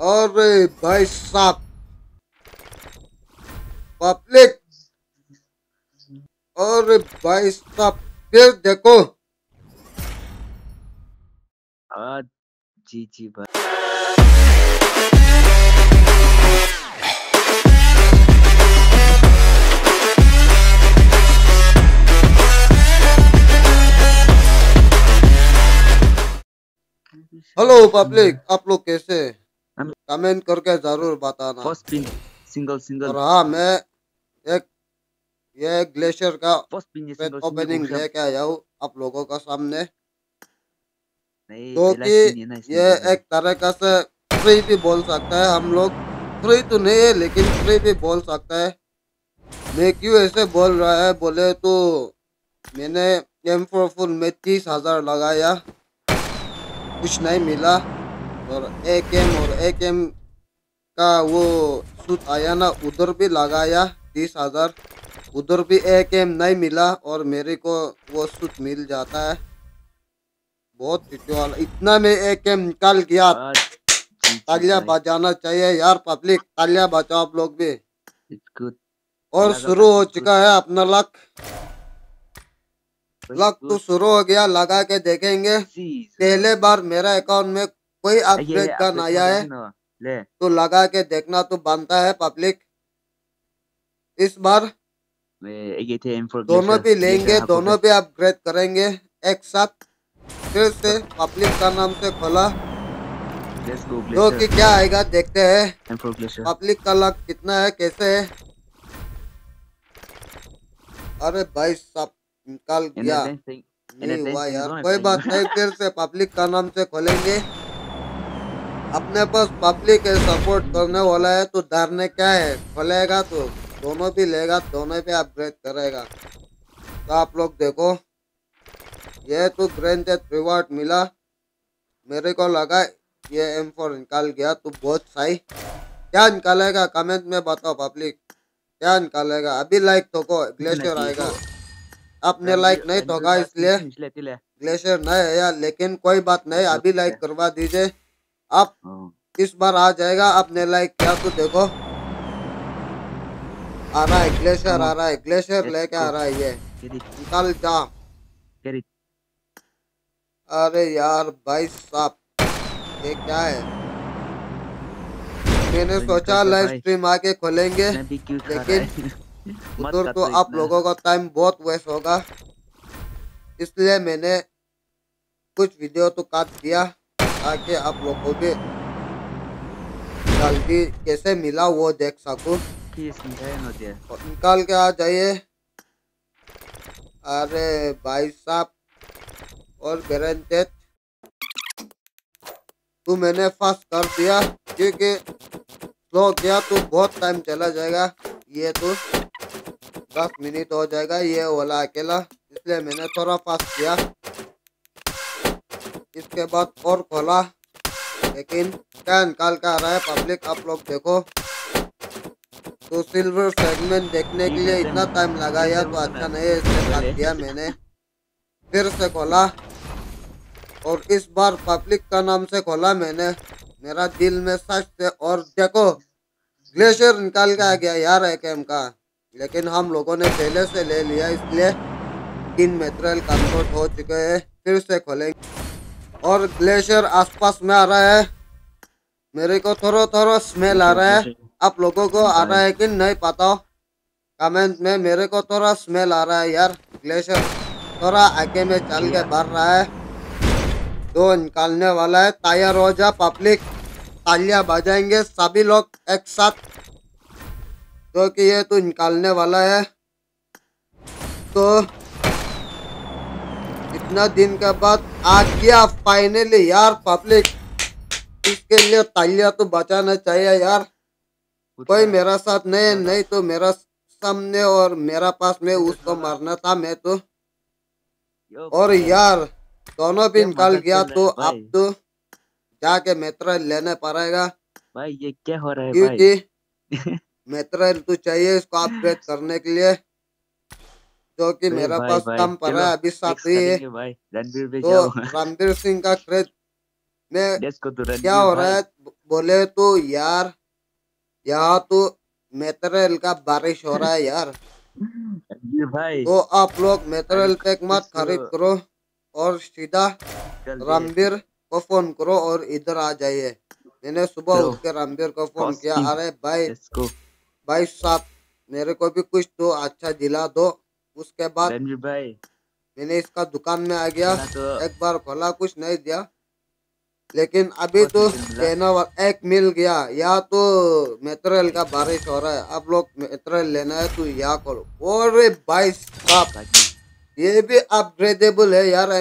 अरे भाई साहब, पब्लिक, अरे भाई साहब, फिर देखो। हाँ जी जी भाई। हेलो पब्लिक, आप लोग कैसे? कमेंट करके जरूर बताना। फर्स्ट पिन सिंगल सिंगल और हाँ, मैं एक ये ग्लेशियर का फर्स्ट पिन ये पेट सिंगल सिंगल ओपनिंग उषा लेके आया हूँ आप लोगों का सामने। नहीं जो पहला कि स्पिन है ना इसलिए ये बोल रहा एक तरह का से फ्री भी बोल सकता है हम लोग। फ्री तो नहीं है लेकिन फ्री भी बोल सकता है। मैं क्यों ऐसे बोल रहा है बोले तो मैंने M4 फुल में 30,000 लगाया, कुछ नहीं मिला। और एक एम का वो सूट आया ना, उधर भी लगाया 30,000, उधर भी एक एम नहीं मिला और मेरे को वो सूट मिल जाता है। बहुत चिट्ठी वाला, इतना में एक एम निकाल गया। है। जी जी तालियां भाई बजाना चाहिए यार पब्लिक, तालियां बजाओ आप लोग भी। It's good. और लगा शुरू लक हो इट्स गुड चुका है अपना लक। वेरी लक तो गुड शुरू हो गया, लगा के देखेंगे। सीजर पहले बार मेरा अकाउंट में कोई ये अपग्रेड गन अपडेट आया मजा है, भी ना ले तो लगा के देखना तो बनता है पब्लिक। इस बार ये थे M4 दोनों ग्लेशियर भी ग्लेशियर लेंगे, हाको दोनों पे भी अपग्रेड करेंगे एक साथ। फिर से पब्लिक का नाम से खोला, लेट्स गो जो ग्लेशियर कि क्या आएगा देखते हैं। M4 ग्लेशियर पब्लिक का लक कितना है, कैसे है। अरे भाई सब निकाल गया। नहीं एनीथिंग हुआ यार, go कोई saying बात नहीं, फिर से पब्लिक का नाम से खोलेंगे। अपने पास पब्लिक है, सपोर्ट करने वाला है तो डरने क्या है, खोलेगा तो दोनों भी लेगा, दोनों भी अपग्रेड करेगा। तो आप लोग देखो, ये तो ग्रैंड डेथ रिवॉर्ड मिला। मेरे को लगा ये M4 निकाल गया तो बहुत सही। क्या निकालेगा कमेंट में बताओ पब्लिक, क्या निकालेगा। अभी लाइक ठोको, ग्लेशियर आएगा। आपने लाइक नहीं रणवीर ठोका बास इसलिए निचले तिले ग्लेशियर नहीं है यार, लेकिन कोई बात नहीं, अभी लाइक करवा दीजिए। अब इस बार आ जाएगा, आपने लाइक किया तो देखो। आ रहा है ग्लेशियर, आ रहा है ग्लेशियर, लेट्स लेके आ गो रहा है ये। गेट इट निकाल जा। गेट इट अरे यार भाई साहब, ये क्या है। मैंने भाई निकल सोचा गया लाइव भाई स्ट्रीम आके खोलेंगे, मैं भी क्यों खा रहा लेकिन है मत उधर तो काटो आप इतना लोगों का टाइम बहुत वेस्ट होगा, इसलिए मैंने कुछ वीडियो तो काट दिया ताकि आप लोग को भी जल्दी कैसे मिला वो देख सकूं। किस निकाय नो दे और निकाल के आ जाइए। अरे भाई साहब, और गारंटेड तो मैंने फास्ट कर दिया, क्योंकि स्लो किया तो बहुत टाइम चला जाएगा। ये तो 10 मिनट हो जाएगा ये वाला अकेला, इसलिए मैंने थोड़ा फास्ट किया। इसके बाद और खोला, लेकिन क्या निकाल के आ रहा है पब्लिक, आप लोग देखो। तो सिल्वर फ्रेगमेंट देखने के लिए इतना टाइम लगाया तो अच्छा नहीं है, इसलिए काट दिया मैंने। फिर से खोला और इस बार पब्लिक का नाम से खोला मैंने। मेरा दिल में सच से, और देखो ग्लेशियर निकाल के आ गया यार AK का, लेकिन हम लोगों ने पहले से ले लिया, इसलिए 3 मटेरियल कन्वर्ट हो चुके हैं। फिर से खोलेंगे और ग्लेशियर आसपास में आ रहा है। मेरे को थोड़ा थोड़ा स्मेल आ रहा है, आप लोगों को आ रहा है कि नहीं पता कमेंट में। मेरे को थोड़ा स्मेल आ रहा है यार, ग्लेशियर थोड़ा आगे में चल के बढ़ रहा है, तो निकालने वाला है। तैयार हो जा पब्लिक, तालियां बजाएंगे सभी लोग एक साथ, क्योंकि ये तो निकालने वाला है। तो इतना दिन के बाद आ गया फाइनली यार पब्लिक, इसके लिए तालियां तो बजाना चाहिए यार। कोई मेरा साथ नहीं, नहीं तो मेरा सामने और मेरा पास में उसको मारना था मैं तो। और यार दोनों भी निकाल गया, तो अब तो जाके मेट्राइल लेने पड़ेगा, भाई ये क्या हो रहा है भाई क्योंकि मेट्राइल तो चाहिए इसको अपग्रेड करने के लिए, जो कि भाई मेरा भाई पास भाई कम पड़ चलो रहा है, अभी 7 नेक्स्ट ही है। करेंगे भाई रणवीर पे तो जाओ रणबीर सिंह का क्रेज में लेट्स गो टू क्या रणवीर हो रहा भाई है बोले तो यार यहाँ तो मेटेरियल का बारिश हो रहा है यार। जी भाई तो आप लोग अरे मेटेरियल पैक मत कुछ खरीद करो और सीधा जल्दी रामबीर को फोन करो और इधर आ जाइए। मैंने सुबह ब्रो उठ के रामबीर को फोन किया, कॉस्टिंग अरे भाई लेट्स गो भाई साहब मेरे को भी कुछ तो अच्छा दिला दो। उसके बाद रणवीर भाई मैंने इसका दुकान में आ गया, मिला तो एक बार खोला कुछ नहीं दिया, लेकिन अभी कौन सा तो किल मिला कहना एक मिल गया। या तो मेटेरियल का बारिश हो रहा है, आप लोग मेटेरियल लेना है तो यहाँ करो। और भाई साहब बाकी ये भी अपग्रेडेबल है यार,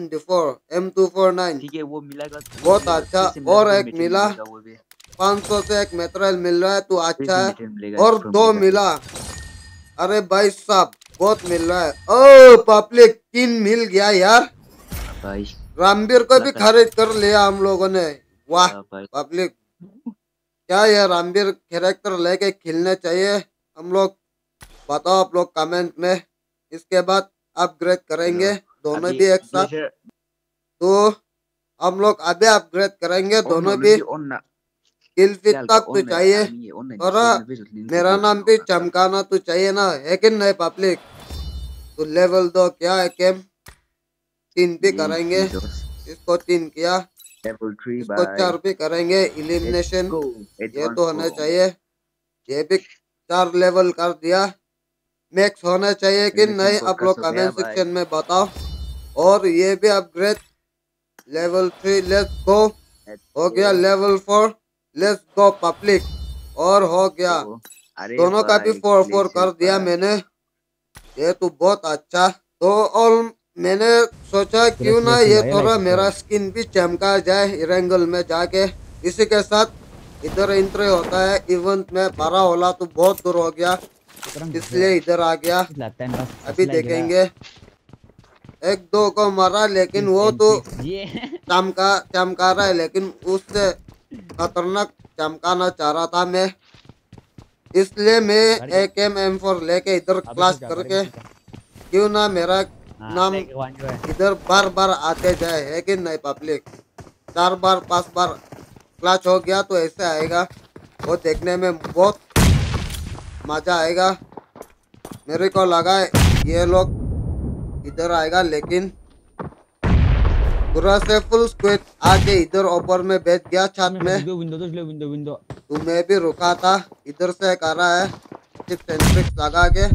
M249 ठीक है वो मिलेगा बहुत अच्छा। कैसे मिलेगा और वो एक मटेरियल मिला मिलेगा वो भी 500 से एक मेटेरियल मिल रहा है तो अच्छा कैसे है। मटेरियल मिलेगा और स्ट्रॉन्ग दो मिलेगा मिला, अरे भाई साहब बहुत मिल रहा है। ओ पब्लिक 3 मिल गया यार, भाई रामबीर को भी लगा खरीद कर लिया हम लोगों ने। वाह भाई पब्लिक, क्या ये रामबीर कैरेक्टर लेके खेलने चाहिए हम लोग? बताओ आप लोग कमेंट में। इसके बाद अपग्रेड करेंगे चलो दोनों अभी भी एक साथ। ग्लेशियर तो हम लोग अभी अपग्रेड करेंगे ऑन दोनों भी। ऑलरेडी ऑन ना किल फिट क्या तक तो ऑन चाहिए आर्मी ऑन है और डिस्कॉर्ड में भेजो लिंक से मेरा बोल नाम भी होगा चमकाना तो चाहिए ना, है कि नहीं पब्लिक? तो लेवल 2 क्या है केम 3 भी ये करेंगे। दोस्त इसको 3 किया, लेवल 3 इसको बाय 4 भी करेंगे। लेट्स इलिमिनेशन गो ये एडवांस तो होना प्रो चाहिए, ये भी 4 लेवल कर दिया। मैक्स होना चाहिए कि एनिमेशन नहीं आप फोकस लोग हो गया कमेंट भाई सेक्शन में बताओ। और ये भी upgrade level 3 let's go. Let's हो गया go level 4 let's go public. और हो गया गो अरे दोनों का भी भाई 4 ग्लेशियर कर दिया भाई मैंने, ये तो बहुत अच्छा। तो और मैंने सोचा क्यों ना ये थोड़ा मेरा स्किन भी चमका जाए इरेंगल में जाके। इसी के साथ इधर एंट्री होता है इवेंट में। 12 होला तो बहुत दूर हो गया इसलिए इधर आ गया। अभी देखेंगे, एक दो को मारा लेकिन वो तो चमका रहा है, लेकिन उससे खतरनाक चमकाना चाह रहा था मैं, इसलिए मैं AK-M4 लेके इधर क्लास करके क्यों ना मेरा नाम इधर बार बार आते जाए, है कि नहीं पब्लिक? 4 बार 5 बार क्लास हो गया तो ऐसे आएगा, वो देखने में बहुत मजा आएगा। मेरे को लगा ये लोग इधर आएगा, लेकिन पूरा से फुल स्क्वाड आके इधर ऊपर में बैठ गया छत में। तो मैं भी रुका था, इधर से एक आ रहा है टिप्स एंड ट्रिक्स लगा के,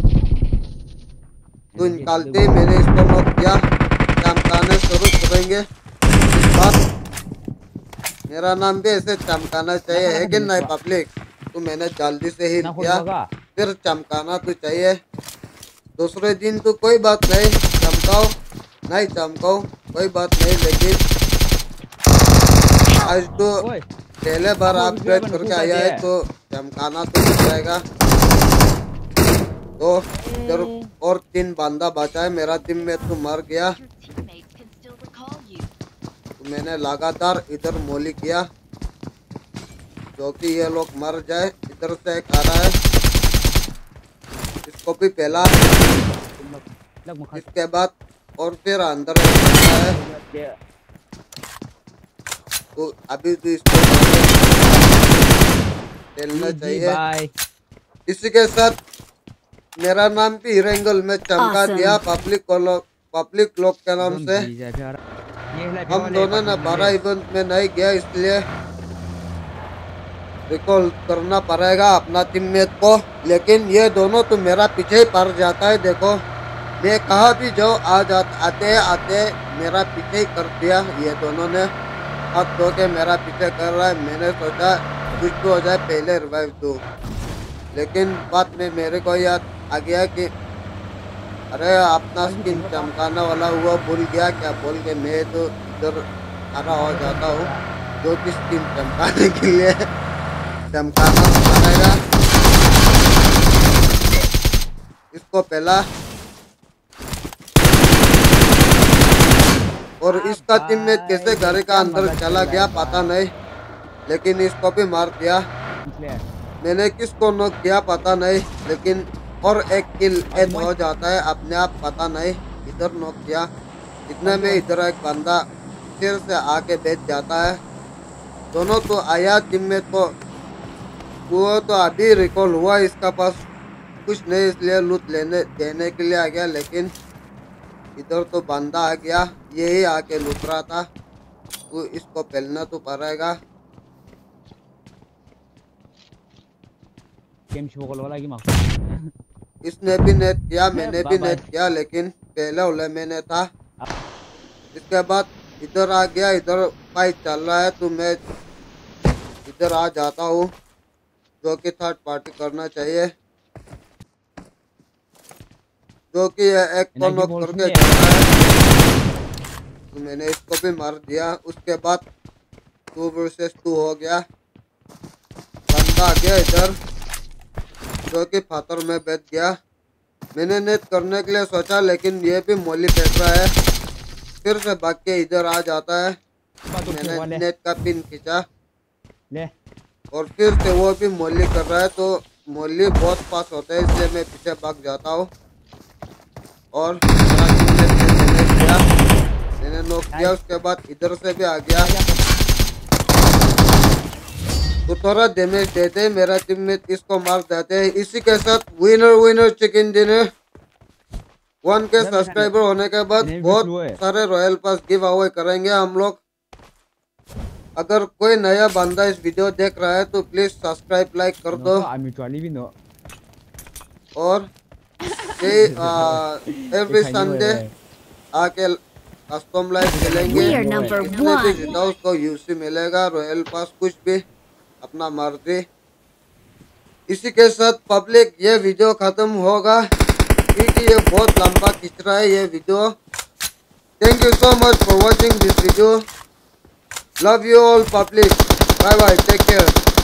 तो निकालते ही मैंने इसको नॉक किया। चमकाने शुरू करेंगे इस बार, मेरा नाम भी ऐसे चमकाना चाहिए, है कि नहीं पब्लिक? तो मैंने जल्दी से ही किया, फिर चमकाना तो चाहिए। दूसरे दिन तो कोई बात नहीं, चमकाओ नहीं चमकाओ कोई बात नहीं, लेकिन आज तो पहले बार अपग्रेड करके आया है तो चमकाना तो जाएगा। तो इधर और 3 बंदा बचा है, मेरा टीम में तो मर गया। तो मैंने लगातार इधर मोली किया जो कि ये लोग मर जाए। इधर से एक आ रहा है, इसको भी पहला, इसके बाद और फिर अंदर है। तो अभी तो इसको खेलना चाहिए। इसी के साथ मेरा नाम भी हिरेंगल में चमका दिया पब्लिक लोग के नाम से। हम दोनों ने 12 इवेंट में नहीं गया, इसलिए रिकॉल करना पड़ेगा अपना टीममेट को, लेकिन ये दोनों तो मेरा पीछे ही पड़ जाता है। देखो मैं कहा भी जाओ आते मेरा पीछे ही कर दिया। ये दोनों ने हाथ धो के मेरा पीछे कर रहा है। मैंने सोचा कुछ तो हो जाए पहले रिवाइव दो, लेकिन बाद में मेरे को याद आ गया कि अरे अपना स्किन चमकाना वाला हुआ भूल गया क्या बोल के मैं तो इधर खड़ा हो जाता हूँ, जो कि स्किन चमकाने के लिए चमकाना पड़ेगा। इसको पहला और इसका टीममेट कैसे घर का अंदर चला गया पता नहीं, लेकिन इसको भी मार दिया। मैंने किसको नॉक किया पता नहीं, लेकिन और एक किल ऐड हो जाता है अपने आप, पता नहीं इधर नॉक किया। इतने में इधर एक बंदा फिर से आके बैठ जाता है। दोनों तो आया टीममेट को, वो तो अभी रिकॉल हुआ, इसका पास कुछ नहीं इसलिए लूट लेने देने के लिए आ गया, लेकिन इधर तो बंदा आ गया, यही आके लूट रहा था, तो इसको पहलना तो पड़ेगा। इसने भी नेट किया, मैंने भी नेट किया, लेकिन पहले उले मैंने था। इसके बाद इधर आ गया, इधर फाइट चल रहा है, तो मैं इधर आ जाता हूँ, जो कि थर्ड पार्टी करना चाहिए, जो कि एक को नॉक करके जाता है, तो मैंने इसको भी मार दिया। उसके बाद 2 वर्सेस 2 हो गया, बंदा आ गया इधर, जो कि पत्थर में बैठ गया। मैंने नेट करने के लिए सोचा, लेकिन ये भी मोली फेंक रहा है, फिर से भाग के इधर आ जाता है। मैंने नेट का पिन खींचा और फिर से वो भी मोली कर रहा है, तो मोली बहुत पास होता है, इसलिए मैं पीछे भाग जाता हूँ और मैंने नॉक किया। उसके बाद इधर से भी आ गया, तो थोड़ा डैमेज देते, मेरा टीममेट इसको मार देते हैं। इसी के साथ winner chicken dinner 1K subscriber होने के बाद बहुत सारे रॉयल पास गिव अवे करेंगे हम लोग। अगर कोई नया बंदा इस वीडियो देख रहा है तो प्लीज सब्सक्राइब लाइक कर दो, और एवरी संडे आके कस्टम लाइव खेलेंगे, जिसने भी जीता उसको यूसी मिलेगा, रॉयल पास कुछ भी अपना मर्जी। इसी के साथ पब्लिक ये वीडियो खत्म होगा, क्योंकि ये बहुत लंबा खींच रहा है ये video. Thank you so much for watching this video, love you all public, bye bye, take care.